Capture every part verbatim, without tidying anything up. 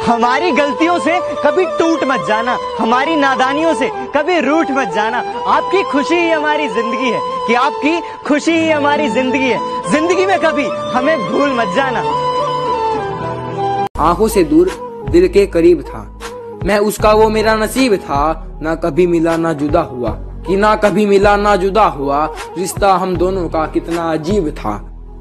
हमारी गलतियों से कभी टूट मत जाना, हमारी नादानियों से कभी रूठ मत जाना। आपकी खुशी ही हमारी जिंदगी है, कि आपकी खुशी ही हमारी जिंदगी है। जिंदगी में कभी हमें भूल मत जाना। आंखों से दूर दिल के करीब था मैं, उसका वो मेरा नसीब था। ना कभी मिला ना जुदा हुआ, कि ना कभी मिला ना जुदा हुआ। रिश्ता हम दोनों का कितना अजीब था।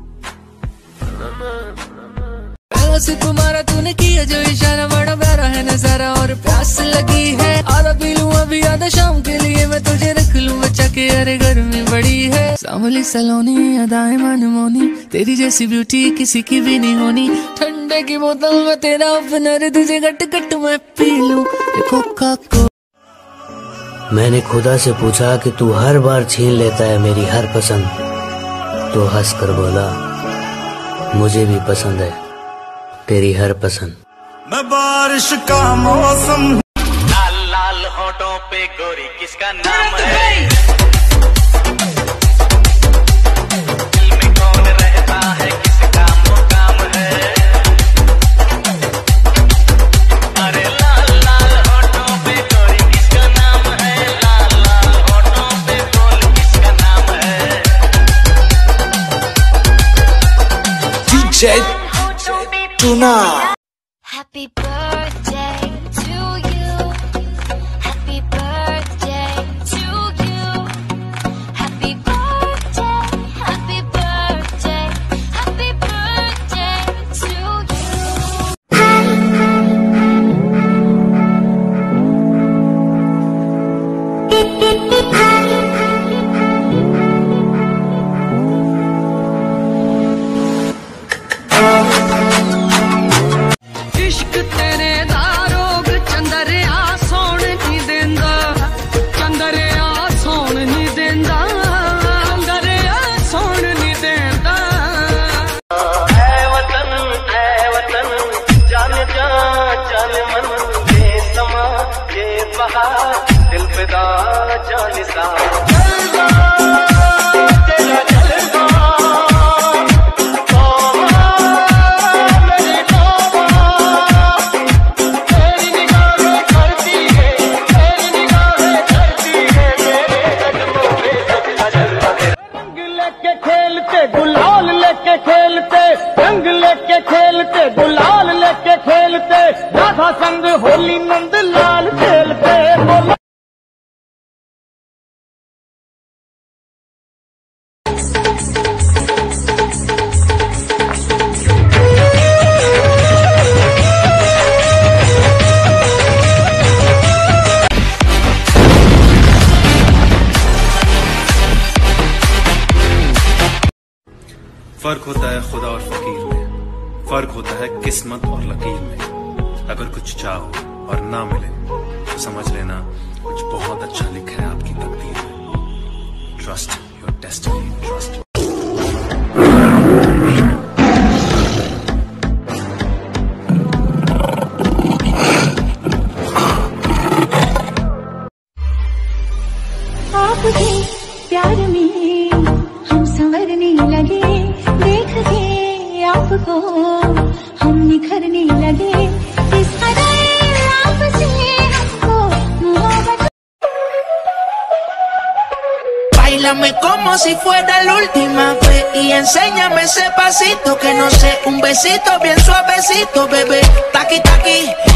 से तुम्हारा तूने किया जो इशारा, बड़ा प्यारा है नजारा और प्यास लगी है। आधा पी लूं अभी आधा शाम के लिए, मैं तुझे रख लूं बचा के, अरे गर्मी बड़ी है। सांवली सलोनी अदाएं मनमोनी, तेरी जैसी ब्यूटी किसी की भी नहीं होनी। ठंडे की बोतल में तेरा ओपनर, तुझे गट गट मैं पी लूं कोका को। मैंने खुदा से पूछा कि तू हर बार छीन लेता है मेरी हर पसंद, तो हंस कर बोला मुझे भी पसंद है तेरी हर पसंद। मैं बारिश का मौसम, लाल लाल होठों पे गोरी किसका नाम है? दिल में कौन रहता है, किसका मुकाम है? अरे लाल लाल होठों पे गोरी किसका नाम है? लाल लाल होठों पे बोल किसका नाम है? DJ tuna. Happy birthday to you. Happy birthday to you. Happy birthday, happy birthday, happy birthday to you. इश्क तेरे दारोग चंदरिया सोन नहीं देंदा, चंदरिया सोन नहीं देंदा, चंदरिया सोन नहीं देंदा। ऐ वतन ऐ वतन, जान जा जान मन, ये समा ये बहार, दिल फिदा जान सा। गुलाल लेके खेलते, रंग लेके खेलते, गुलाल लेके खेलते, राधा संग होली नंद लाल खेलते। बोलो फर्क होता है खुदा और फकीर में, फर्क होता है किस्मत और लकीर में। अगर कुछ चाहो और ना मिले तो समझ लेना कुछ बहुत अच्छा लिखा है आपकी तकदीर में। Trust your destiny, trust. आपके प्यार में हम संवरने लगे, देख के आपको हम निखरने लगे। इस तरह आपसे हमको मोहब्बत। Báilame como si fuera la última vez y enséñame ese pasito que no sé, un besito bien suavecito, bebé. Taqui taqui.